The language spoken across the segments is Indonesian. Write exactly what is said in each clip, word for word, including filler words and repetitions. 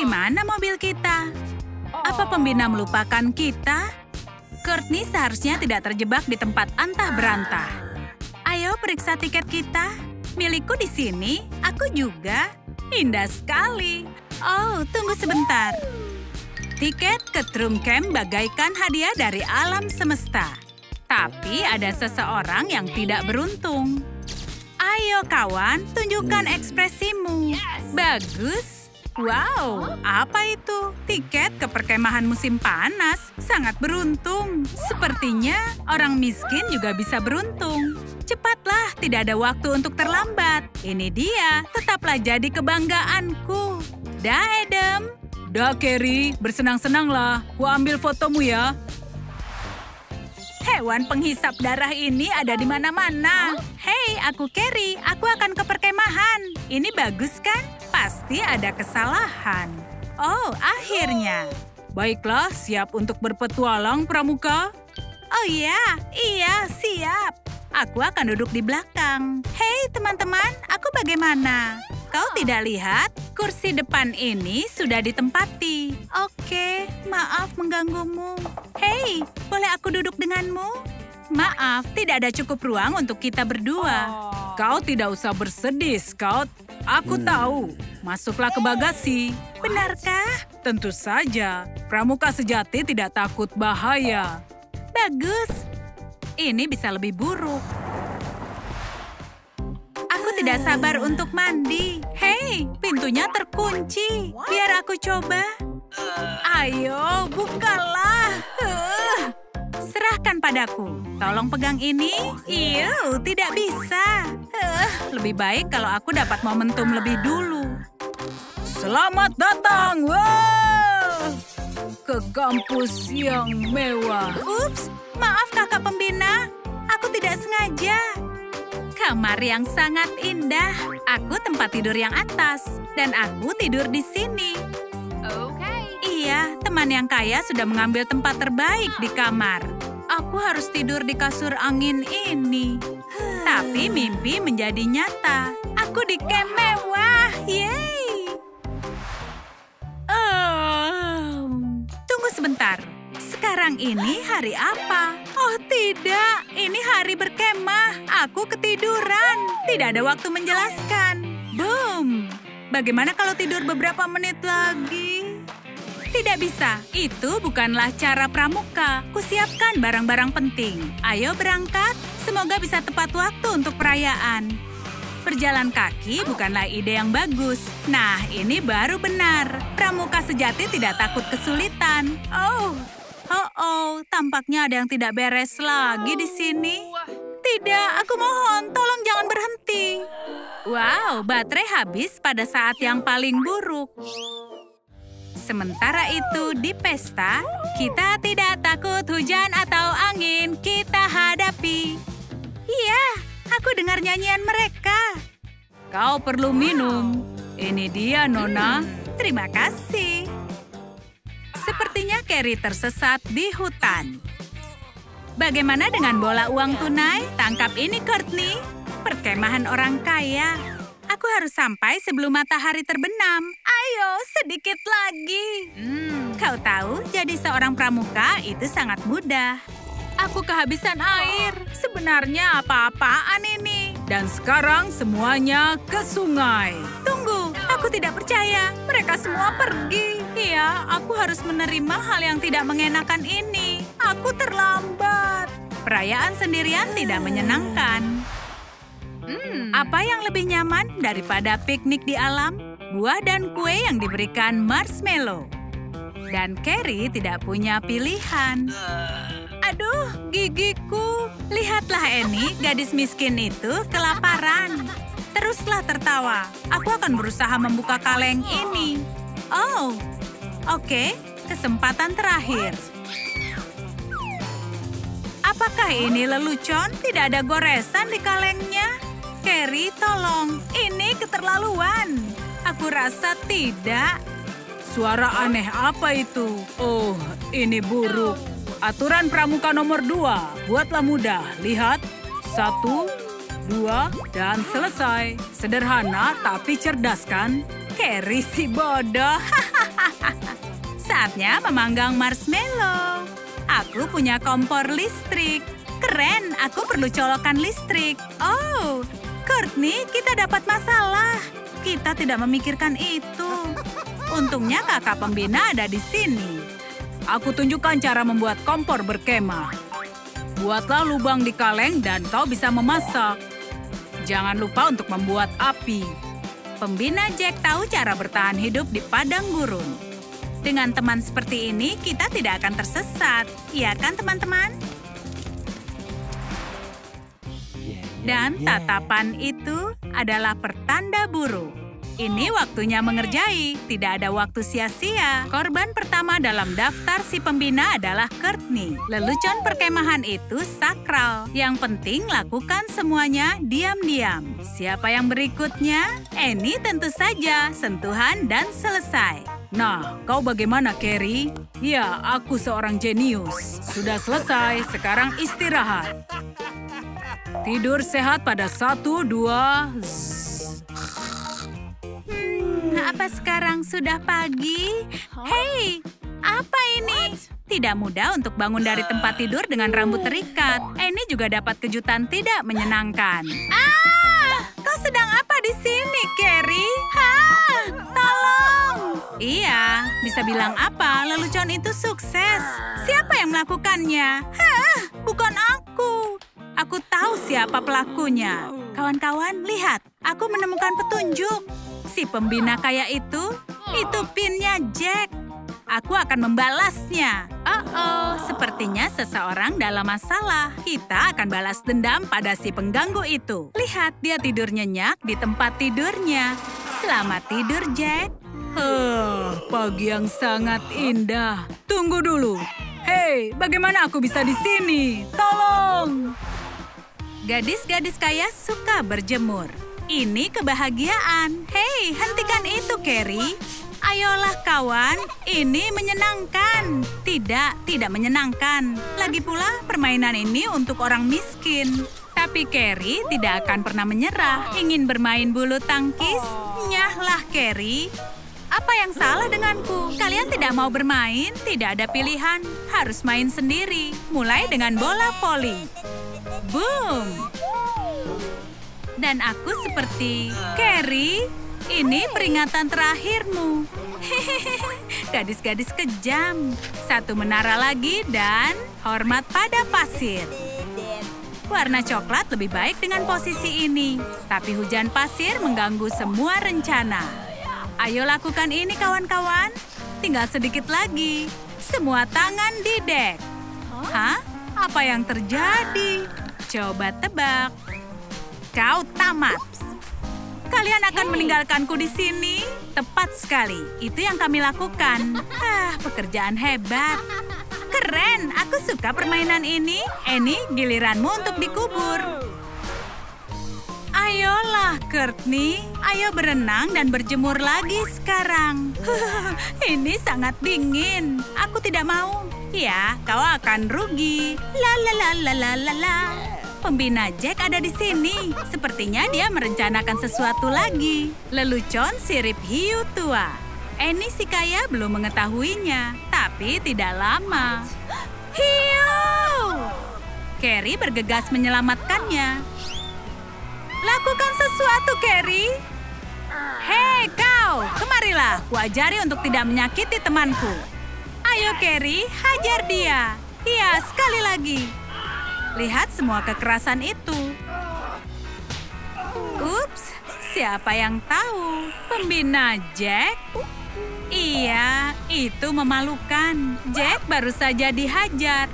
mana mobil kita? Apa pembina melupakan kita? Courtney seharusnya tidak terjebak di tempat antah berantah. Ayo periksa tiket kita. Milikku di sini, aku juga. Indah sekali. Oh, tunggu sebentar. Tiket ke Trum Camp bagaikan hadiah dari alam semesta. Tapi ada seseorang yang tidak beruntung. Ayo kawan, tunjukkan ekspresimu. Bagus. Wow, apa itu? Tiket ke perkemahan musim panas. Sangat beruntung. Sepertinya orang miskin juga bisa beruntung. Cepatlah, tidak ada waktu untuk terlambat. Ini dia, tetaplah jadi kebanggaanku. Dah, Adam. Dah, Carrie. Bersenang-senanglah. Ku ambil fotomu ya. Hewan penghisap darah ini ada di mana-mana. Hei, aku Carrie. Aku akan ke perkemahan. Ini bagus kan? Pasti ada kesalahan. Oh, akhirnya. Baiklah, siap untuk berpetualang, Pramuka? Oh iya, iya, siap. Aku akan duduk di belakang. Hei, teman-teman, aku bagaimana? Kau tidak lihat? Kursi depan ini sudah ditempati. Oke, maaf mengganggumu. Hei, boleh aku duduk denganmu? Maaf, tidak ada cukup ruang untuk kita berdua. Kau tidak usah bersedih, Scout. Aku tahu. Masuklah ke bagasi. Benarkah? Tentu saja. Pramuka sejati tidak takut bahaya. Bagus. Ini bisa lebih buruk. Aku tidak sabar untuk mandi. Hei, pintunya terkunci. Biar aku coba. Ayo, bukalah. Uh. Serahkan padaku. Tolong pegang ini. Iu, tidak bisa. Uh, lebih baik kalau aku dapat momentum lebih dulu. Selamat datang, wow! Ke kampus yang mewah. Ups, maaf kakak pembina. Aku tidak sengaja. Kamar yang sangat indah. Aku tempat tidur yang atas. Dan aku tidur di sini. Oke. Iya, teman yang kaya sudah mengambil tempat terbaik di kamar. Aku harus tidur di kasur angin ini. Tapi mimpi menjadi nyata. Aku di camp mewah. Yeay! Um, tunggu sebentar. Sekarang ini hari apa? Oh tidak, ini hari berkemah. Aku ketiduran. Tidak ada waktu menjelaskan. Boom! Bagaimana kalau tidur beberapa menit lagi? Tidak bisa. Itu bukanlah cara Pramuka. Kusiapkan barang-barang penting. Ayo berangkat. Semoga bisa tepat waktu untuk perayaan. Berjalan kaki bukanlah ide yang bagus. Nah, ini baru benar. Pramuka sejati tidak takut kesulitan. Oh, oh, oh. Tampaknya ada yang tidak beres lagi di sini. Tidak, aku mohon. Tolong jangan berhenti. Wow, baterai habis pada saat yang paling buruk. Sementara itu di pesta, kita tidak takut hujan atau angin kita hadapi. Iya, aku dengar nyanyian mereka. Kau perlu minum. Ini dia, Nona. Terima kasih. Sepertinya Carrie tersesat di hutan. Bagaimana dengan bola uang tunai? Tangkap ini, Courtney. Perkemahan orang kaya. Aku harus sampai sebelum matahari terbenam. Ayo, sedikit lagi. Hmm, kau tahu, jadi seorang pramuka itu sangat mudah. Aku kehabisan air. Sebenarnya apa-apaan ini? Dan sekarang semuanya ke sungai. Tunggu, aku tidak percaya. Mereka semua pergi. Iya, aku harus menerima hal yang tidak mengenakan ini. Aku terlambat. Perayaan sendirian tidak menyenangkan. Hmm, apa yang lebih nyaman daripada piknik di alam? Buah dan kue yang diberikan marshmallow. Dan Carrie tidak punya pilihan. Aduh, gigiku. Lihatlah Annie, gadis miskin itu kelaparan. Teruslah tertawa. Aku akan berusaha membuka kaleng ini. Oh, oke. Kesempatan terakhir. Apakah ini lelucon? Tidak ada goresan di kalengnya? Carrie, tolong. Ini keterlaluan. Aku rasa tidak. Suara aneh apa itu? Oh, ini buruk. Aturan pramuka nomor dua. Buatlah mudah. Lihat. Satu, dua, dan selesai. Sederhana tapi cerdas kan? Carrie si bodoh. Hahaha. Saatnya memanggang marshmallow. Aku punya kompor listrik. Keren, aku perlu colokan listrik. Oh, Courtney, kita dapat masalah. Kita tidak memikirkan itu. Untungnya kakak pembina ada di sini. Aku tunjukkan cara membuat kompor berkemah. Buatlah lubang di kaleng dan kau bisa memasak. Jangan lupa untuk membuat api. Pembina Jack tahu cara bertahan hidup di padang gurun. Dengan teman seperti ini, kita tidak akan tersesat. Iya kan, teman-teman? Dan tatapan itu adalah pertanda buruk. Ini waktunya mengerjai, tidak ada waktu sia-sia. Korban pertama dalam daftar si pembina adalah Courtney. Lelucon perkemahan itu sakral. Yang penting lakukan semuanya diam-diam. Siapa yang berikutnya? Annie tentu saja, sentuhan dan selesai. Nah, kau bagaimana, Carrie? Ya, aku seorang jenius. Sudah selesai, sekarang istirahat. Tidur sehat pada satu, dua... Apa sekarang sudah pagi? Hei, apa ini? Tidak mudah untuk bangun dari tempat tidur dengan rambut terikat. Annie juga dapat kejutan tidak menyenangkan. Ah, kau sedang apa di sini, Carrie? Hah, tolong! Iya, bisa bilang apa? Lelucon itu sukses. Siapa yang melakukannya? Hah, bukan aku. Aku tahu siapa pelakunya. Kawan-kawan, lihat. Aku menemukan petunjuk. Si pembina kaya itu, itu pinnya Jack. Aku akan membalasnya. Oh-oh, sepertinya seseorang dalam masalah. Kita akan balas dendam pada si pengganggu itu. Lihat, dia tidur nyenyak di tempat tidurnya. Selamat tidur, Jack. Huh, pagi yang sangat indah. Tunggu dulu. Hei, bagaimana aku bisa di sini? Tolong! Gadis-gadis kaya suka berjemur. Ini kebahagiaan. Hei, hentikan itu, Carrie. Ayolah, kawan. Ini menyenangkan. Tidak, tidak menyenangkan. Lagi pula, permainan ini untuk orang miskin. Tapi Carrie tidak akan pernah menyerah. Ingin bermain bulu tangkis? Nyahlah, Carrie. Apa yang salah denganku? Kalian tidak mau bermain? Tidak ada pilihan. Harus main sendiri. Mulai dengan bola voli. Boom! Dan aku seperti, Carrie, ini peringatan terakhirmu. Gadis-gadis kejam. Satu menara lagi dan hormat pada pasir. Warna coklat lebih baik dengan posisi ini. Tapi hujan pasir mengganggu semua rencana. Ayo lakukan ini, kawan-kawan. Tinggal sedikit lagi. Semua tangan di dek. Hah? Apa yang terjadi? Coba tebak. Kau tamat. Kalian akan meninggalkanku di sini? Tepat sekali. Itu yang kami lakukan. Ah, pekerjaan hebat. Keren, aku suka permainan ini. Annie, giliranmu untuk dikubur. Ayolah, Courtney. Ayo berenang dan berjemur lagi sekarang. Ini sangat dingin. Aku tidak mau. Ya, kau akan rugi. La la la la la la la. Pembina Jack ada di sini. Sepertinya dia merencanakan sesuatu lagi. Lelucon sirip hiu tua. Annie si kaya belum mengetahuinya, tapi tidak lama. Hiu! Carrie bergegas menyelamatkannya. Lakukan sesuatu, Carrie. Hei kau, kemarilah. Kuajari untuk tidak menyakiti temanku. Ayo Carrie, hajar dia. Iya, sekali lagi. Lihat semua kekerasan itu. Ups, siapa yang tahu? Pembina Jack? Iya, itu memalukan. Jack baru saja dihajar.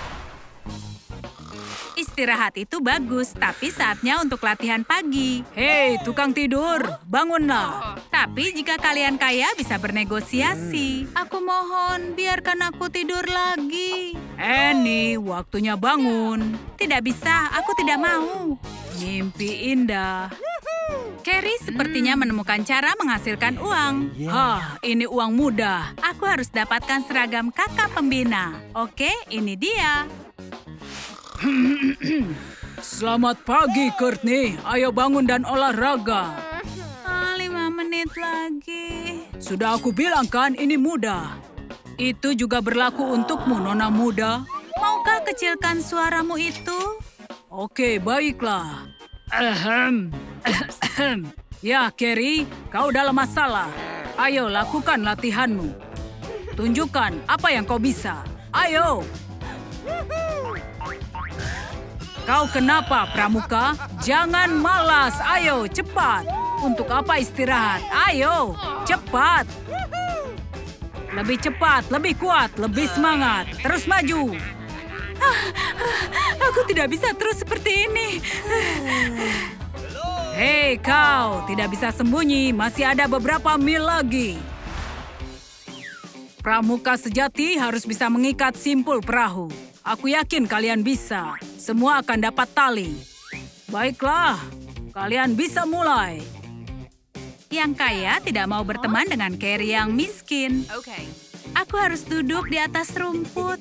Istirahat itu bagus, tapi saatnya untuk latihan pagi. Hei, tukang tidur, bangunlah. Tapi jika kalian kaya bisa bernegosiasi. Aku mohon, biarkan aku tidur lagi. Annie, waktunya bangun. Tidak bisa, aku tidak mau. Mimpi indah. Carrie sepertinya menemukan cara menghasilkan uang. Hah, ini uang mudah. Aku harus dapatkan seragam kakak pembina. Oke, ini dia. Selamat pagi, Courtney. Ayo bangun dan olahraga. Ah, lima menit lagi. Sudah aku bilang kan, ini mudah. Itu juga berlaku untukmu, Nona muda. Maukah kecilkan suaramu itu? Oke, baiklah. Ahem. Ahem. Ya, Carrie, kau dalam masalah. Ayo, lakukan latihanmu. Tunjukkan apa yang kau bisa. Ayo. Kau kenapa, Pramuka? Jangan malas. Ayo, cepat. Untuk apa istirahat? Ayo, cepat. Lebih cepat, lebih kuat, lebih semangat. Terus maju. Ah, aku tidak bisa terus seperti ini. Hei kau, tidak bisa sembunyi. Masih ada beberapa mil lagi. Pramuka sejati harus bisa mengikat simpul perahu. Aku yakin kalian bisa. Semua akan dapat tali. Baiklah, kalian bisa mulai. Yang kaya tidak mau berteman dengan Carrie yang miskin. Oke. Aku harus duduk di atas rumput.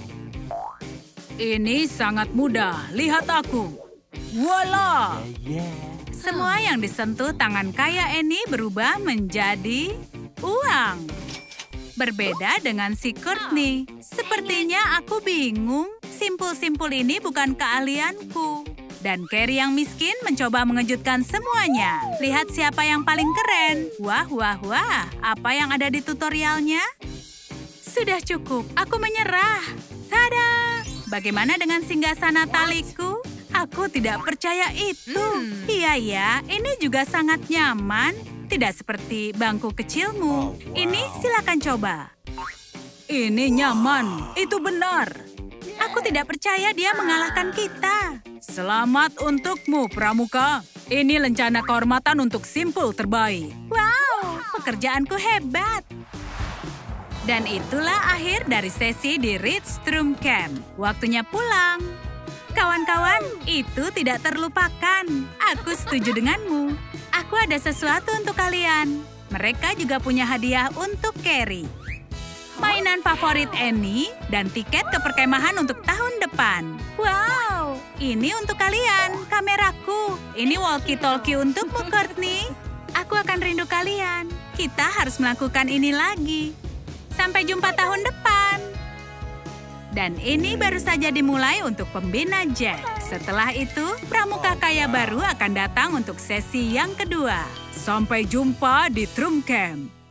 Ini sangat mudah. Lihat aku. Voila! Semua yang disentuh tangan kaya Annie berubah menjadi uang. Berbeda dengan si Courtney. Sepertinya aku bingung. Simpul-simpul ini bukan keahlianku. Dan Carrie yang miskin mencoba mengejutkan semuanya. Lihat siapa yang paling keren. Wah, wah, wah. Apa yang ada di tutorialnya? Sudah cukup. Aku menyerah. Tada! Bagaimana dengan singgasana taliku? Aku tidak percaya itu. Hmm. Iya ya, ini juga sangat nyaman. Tidak seperti bangku kecilmu. Oh, wow. Ini silakan coba. Ini nyaman. Itu benar. Aku tidak percaya dia mengalahkan kita. Selamat untukmu, Pramuka. Ini lencana kehormatan untuk simpul terbaik. Wow, pekerjaanku hebat. Dan itulah akhir dari sesi di Ridgestrom Camp. Waktunya pulang. Kawan-kawan, itu tidak terlupakan. Aku setuju denganmu. Aku ada sesuatu untuk kalian. Mereka juga punya hadiah untuk Carrie. Mainan favorit Annie dan tiket ke perkemahan untuk tahun depan. Wow, ini untuk kalian, kameraku. Ini walkie-talkie untukmu, Courtney. Aku akan rindu kalian. Kita harus melakukan ini lagi. Sampai jumpa tahun depan. Dan ini baru saja dimulai untuk pembina Jack. Setelah itu, pramuka kaya baru akan datang untuk sesi yang kedua. Sampai jumpa di Trum Camp.